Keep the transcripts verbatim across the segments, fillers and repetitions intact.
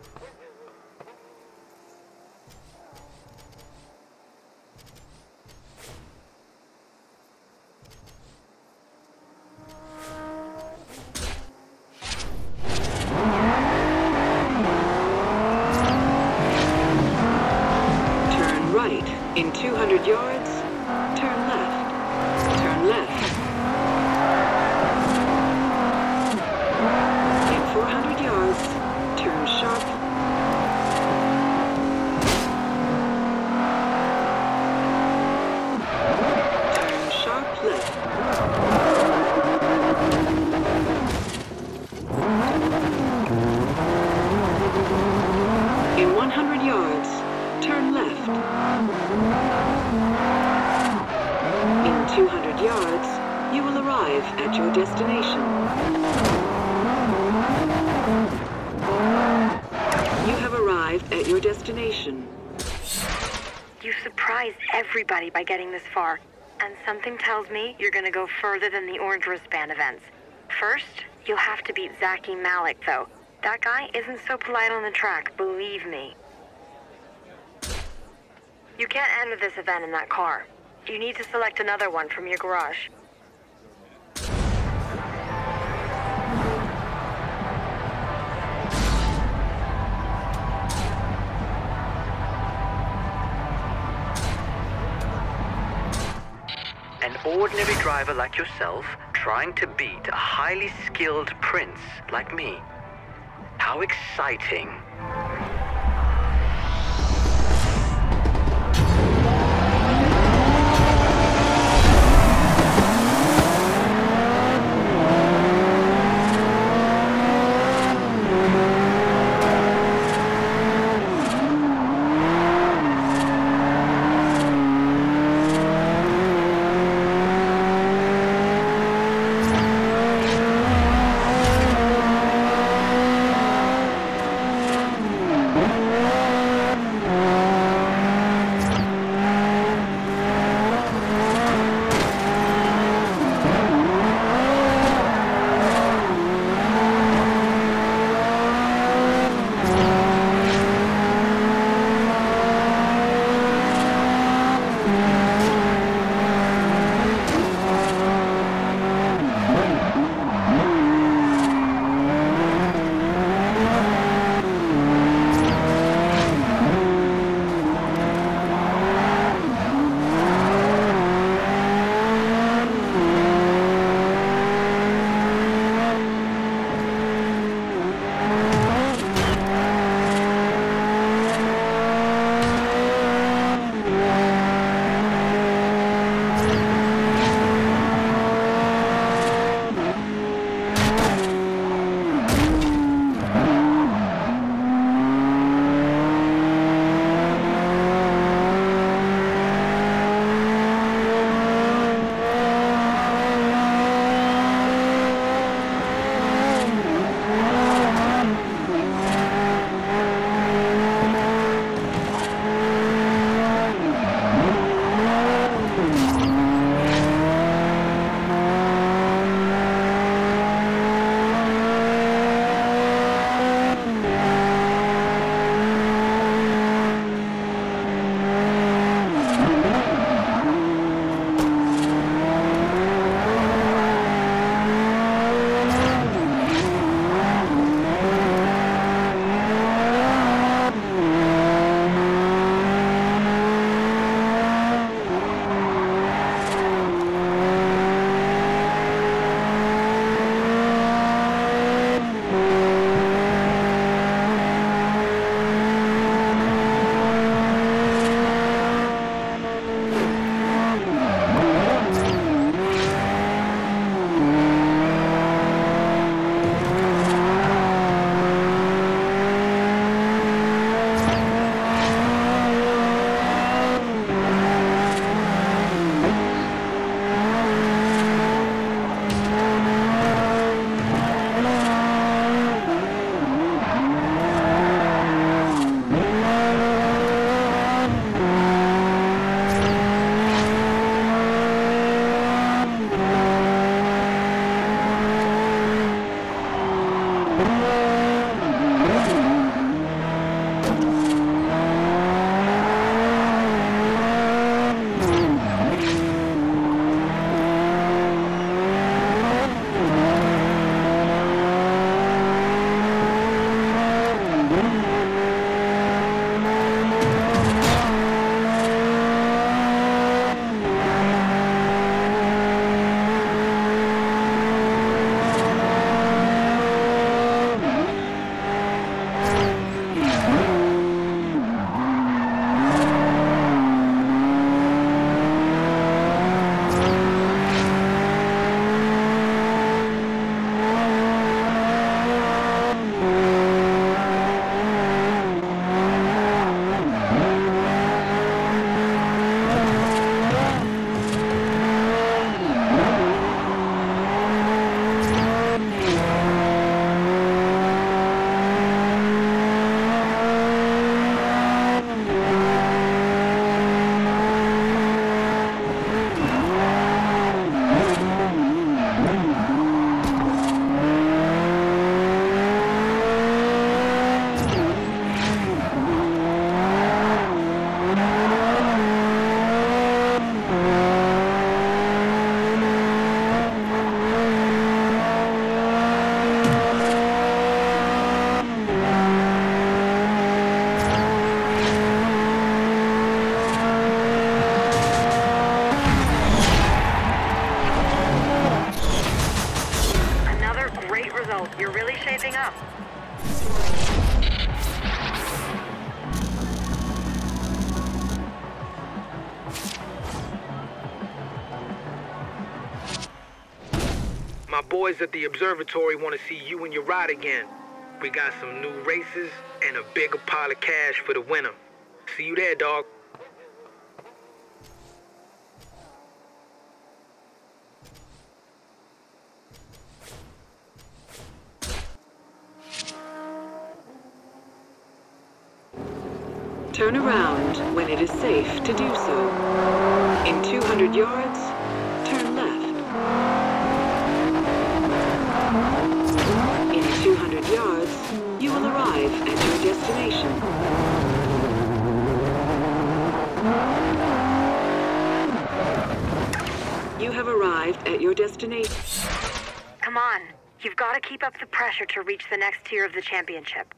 In two hundred yards, turn left. Turn left. In four hundred yards, turn sharp. Turn sharp left. In one hundred yards, turn left. In two hundred yards, you will arrive at your destination. You have arrived at your destination. You surprised everybody by getting this far, and something tells me you're gonna go further than the Orange Wristband events. First, you'll have to beat Zaki Malik, though. That guy isn't so polite on the track, believe me. You can't enter this event in that car. You need to select another one from your garage. An ordinary driver like yourself trying to beat a highly skilled prince like me. How exciting. Great result. You're really shaping up. My boys at the observatory want to see you and your ride again. We got some new races and a bigger pile of cash for the winner. See you there, dog. Turn around when it is safe to do so. In two hundred yards, turn left. In two hundred yards, you will arrive at your destination. You have arrived at your destination. Come on. You've got to keep up the pressure to reach the next tier of the championship.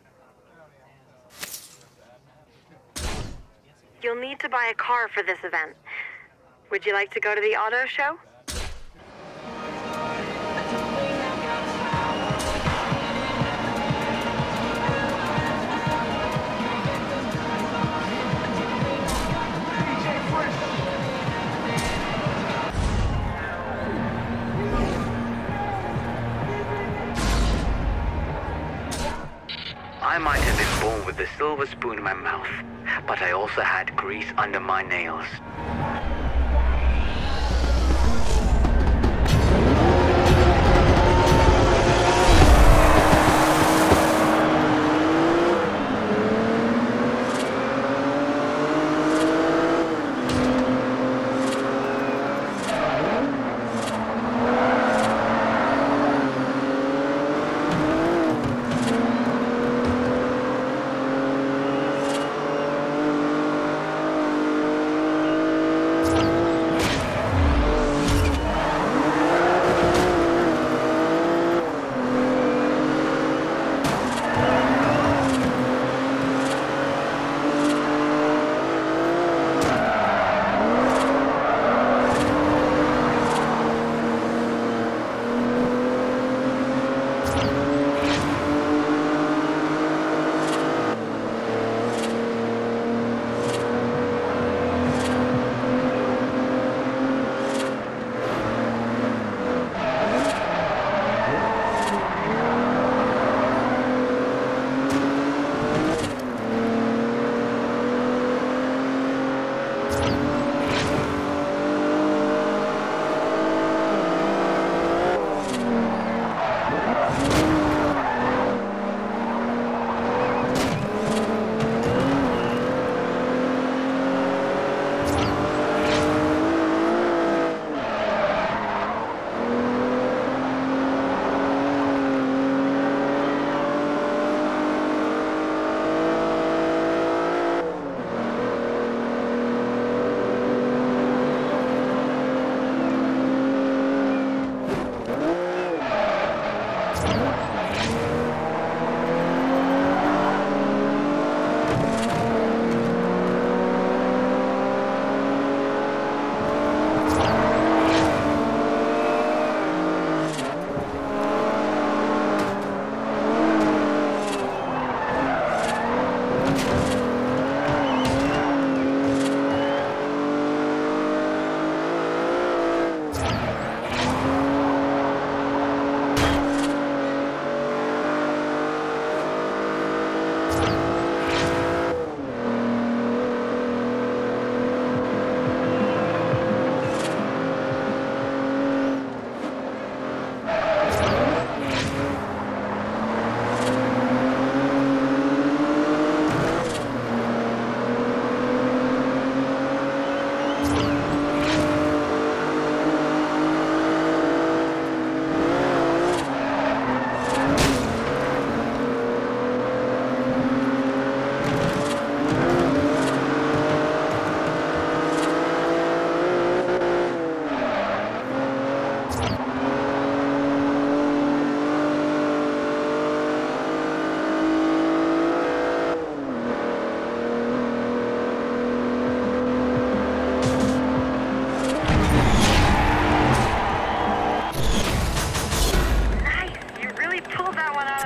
You'll need to buy a car for this event. Would you like to go to the auto show? I might have been born with a silver spoon in my mouth, but I also had grease under my nails.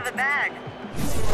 the bag.